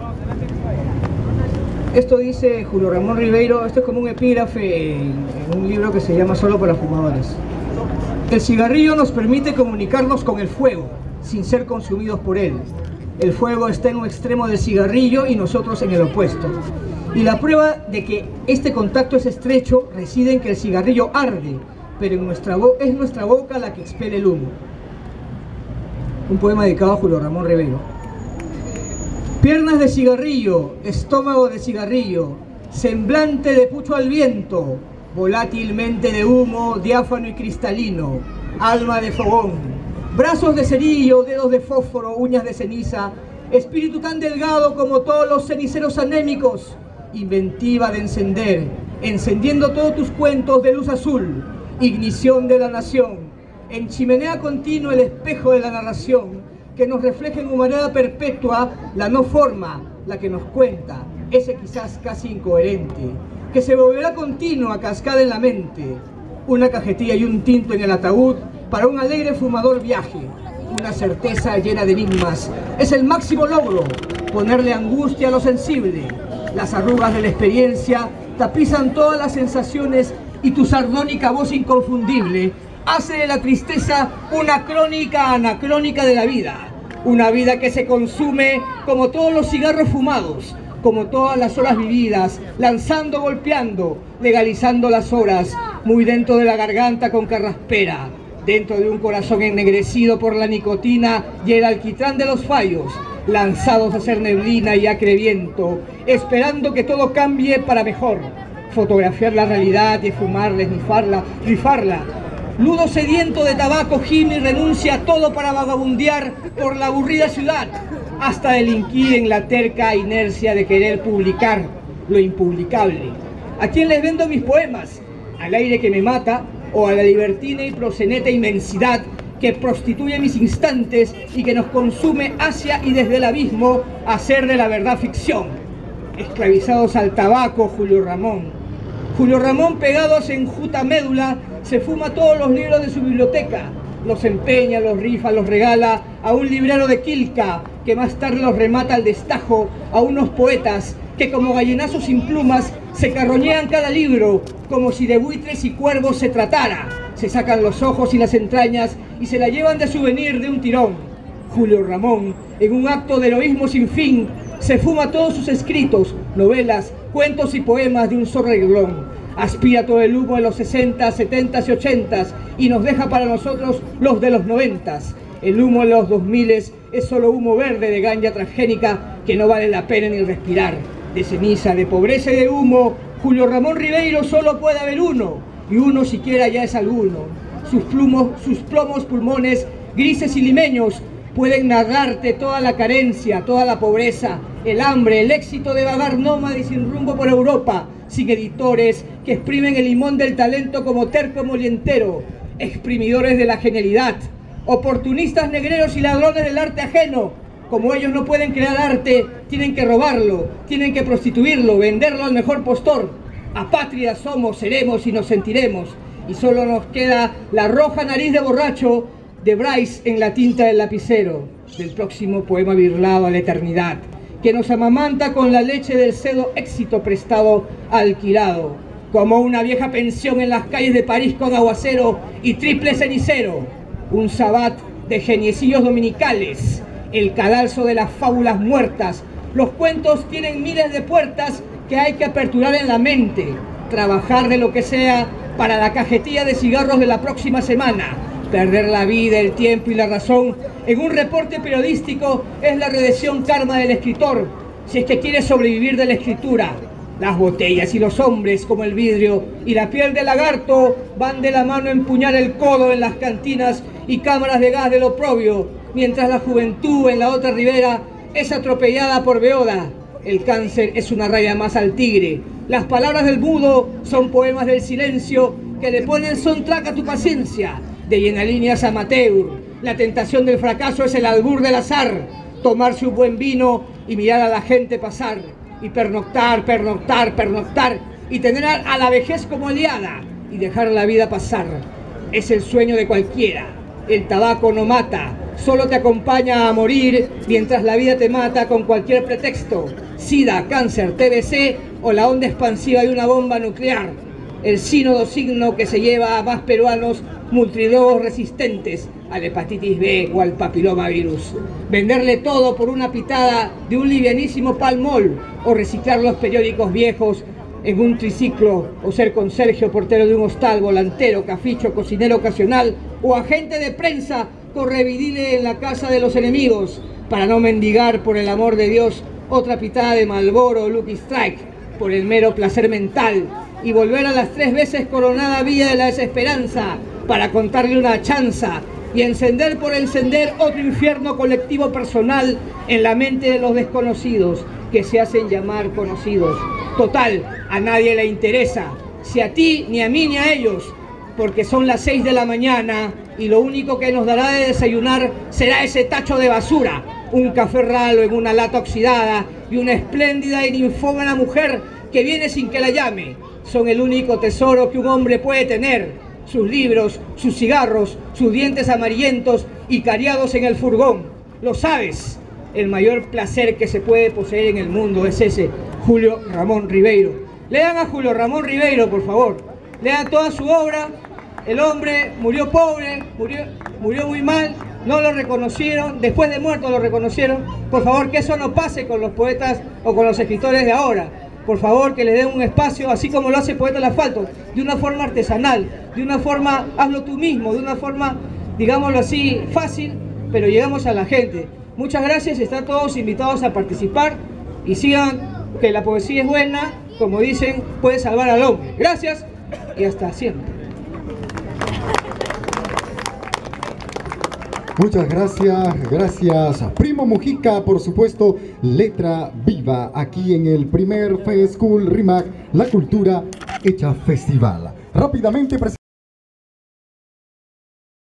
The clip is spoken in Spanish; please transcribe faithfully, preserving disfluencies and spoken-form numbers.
Esto dice Julio Ramón Ribeiro, esto es como un epígrafe en, en un libro que se llama Solo para Fumadores. El cigarrillo nos permite comunicarnos con el fuego, sin ser consumidos por él. El fuego está en un extremo del cigarrillo y nosotros en el opuesto. Y la prueba de que este contacto es estrecho reside en que el cigarrillo arde, pero en nuestra es nuestra boca la que expele el humo. Un poema dedicado a Julio Ramón Ribeiro. Piernas de cigarrillo, estómago de cigarrillo, semblante de pucho al viento, volátilmente de humo, diáfano y cristalino, alma de fogón, brazos de cerillo, dedos de fósforo, uñas de ceniza, espíritu tan delgado como todos los ceniceros anémicos, inventiva de encender, encendiendo todos tus cuentos de luz azul, ignición de la nación, en chimenea continua el espejo de la narración, que nos refleja en humanidad perpetua la no forma, la que nos cuenta, ese quizás casi incoherente, que se volverá continua, cascada en la mente, una cajetilla y un tinto en el ataúd para un alegre fumador viaje, una certeza llena de enigmas, es el máximo logro, ponerle angustia a lo sensible, las arrugas de la experiencia tapizan todas las sensaciones y tu sardónica voz inconfundible hace de la tristeza una crónica anacrónica de la vida, una vida que se consume como todos los cigarros fumados, como todas las horas vividas, lanzando, golpeando, legalizando las horas, muy dentro de la garganta con carraspera, dentro de un corazón ennegrecido por la nicotina y el alquitrán de los fallos, lanzados a ser neblina y acre viento, esperando que todo cambie para mejor, fotografiar la realidad y fumarla, esnifarla, rifarla. Nudo sediento de tabaco gime y renuncia a todo para vagabundear por la aburrida ciudad, hasta delinquir en la terca inercia de querer publicar lo impublicable. ¿A quién les vendo mis poemas? ¿Al aire que me mata o a la libertina y proseneta inmensidad que prostituye mis instantes y que nos consume hacia y desde el abismo a hacer de la verdad ficción? Esclavizados al tabaco, Julio Ramón. Julio Ramón, pegado a su enjuta médula, se fuma todos los libros de su biblioteca, los empeña, los rifa, los regala a un librero de Quilca, que más tarde los remata al destajo a unos poetas que como gallinazos sin plumas se carroñean cada libro, como si de buitres y cuervos se tratara, se sacan los ojos y las entrañas y se la llevan de souvenir de un tirón. Julio Ramón, en un acto de heroísmo sin fin, se fuma todos sus escritos, novelas, cuentos y poemas de un solo reglón. Aspira todo el humo de los sesenta, setenta y ochenta y nos deja para nosotros los de los noventa. El humo de los dos mil es solo humo verde de ganja transgénica que no vale la pena ni respirar. De ceniza, de pobreza y de humo, Julio Ramón Ribeiro solo puede haber uno, y uno siquiera ya es alguno. Sus, plumos, sus plomos pulmones, grises y limeños, pueden narrarte toda la carencia, toda la pobreza, el hambre, el éxito de vagar nómada y sin rumbo por Europa, sin editores que exprimen el limón del talento como terco molientero, exprimidores de la genialidad, oportunistas negreros y ladrones del arte ajeno. Como ellos no pueden crear arte, tienen que robarlo, tienen que prostituirlo, venderlo al mejor postor. Apátridas somos, seremos y nos sentiremos, y solo nos queda la roja nariz de borracho de Bryce en la tinta del lapicero, del próximo poema birlado a la eternidad, que nos amamanta con la leche del cedo éxito prestado alquilado, como una vieja pensión en las calles de París con aguacero y triple cenicero, un sabbat de geniecillos dominicales, el cadalso de las fábulas muertas. Los cuentos tienen miles de puertas que hay que aperturar en la mente, trabajar de lo que sea para la cajetilla de cigarros de la próxima semana, perder la vida, el tiempo y la razón en un reporte periodístico es la redención karma del escritor, si es que quiere sobrevivir de la escritura. Las botellas y los hombres, como el vidrio y la piel de lagarto, van de la mano a empuñar el codo en las cantinas y cámaras de gas del oprobio, mientras la juventud en la otra ribera es atropellada por beoda. El cáncer es una raya más al tigre. Las palabras del mudo son poemas del silencio que le ponen soundtrack a tu paciencia, de llenalíneas amateur. La tentación del fracaso es el albur del azar, tomarse un buen vino y mirar a la gente pasar, y pernoctar, pernoctar, pernoctar, y tener a la vejez como aliada, y dejar la vida pasar. Es el sueño de cualquiera. El tabaco no mata, solo te acompaña a morir mientras la vida te mata con cualquier pretexto. SIDA, cáncer, T B C o la onda expansiva de una bomba nuclear. El sínodo signo que se lleva a más peruanos multidrogos resistentes a la hepatitis B o al papilomavirus. Venderle todo por una pitada de un livianísimo palmol o reciclar los periódicos viejos en un triciclo o ser conserje o portero de un hostal, volantero, caficho, cocinero ocasional o agente de prensa correvidile en la casa de los enemigos para no mendigar por el amor de Dios otra pitada de Marlboro o Lucky Strike por el mero placer mental y volver a las tres veces coronada vía de la desesperanza para contarle una chanza y encender por encender otro infierno colectivo personal en la mente de los desconocidos que se hacen llamar conocidos. Total, a nadie le interesa, si a ti, ni a mí, ni a ellos, porque son las seis de la mañana y lo único que nos dará de desayunar será ese tacho de basura, un café ralo en una lata oxidada y una espléndida y ninfómana mujer que viene sin que la llame. Son el único tesoro que un hombre puede tener. Sus libros, sus cigarros, sus dientes amarillentos y cariados en el furgón. Lo sabes, el mayor placer que se puede poseer en el mundo es ese, Julio Ramón Ribeiro. Lean a Julio Ramón Ribeiro, por favor. Lean toda su obra. El hombre murió pobre, murió, murió muy mal, no lo reconocieron, después de muerto lo reconocieron. Por favor, que eso no pase con los poetas o con los escritores de ahora. Por favor, que le den un espacio, así como lo hace Poeta del Asfalto, de una forma artesanal, de una forma, hazlo tú mismo, de una forma, digámoslo así, fácil, pero llegamos a la gente. Muchas gracias, están todos invitados a participar y sigan, que la poesía es buena, como dicen, puede salvar al hombre. Gracias y hasta siempre. Muchas gracias, gracias Primo Mujica, por supuesto, letra viva aquí en el primer Feschool RIMAC, la cultura hecha festival. Rápidamente presentamos.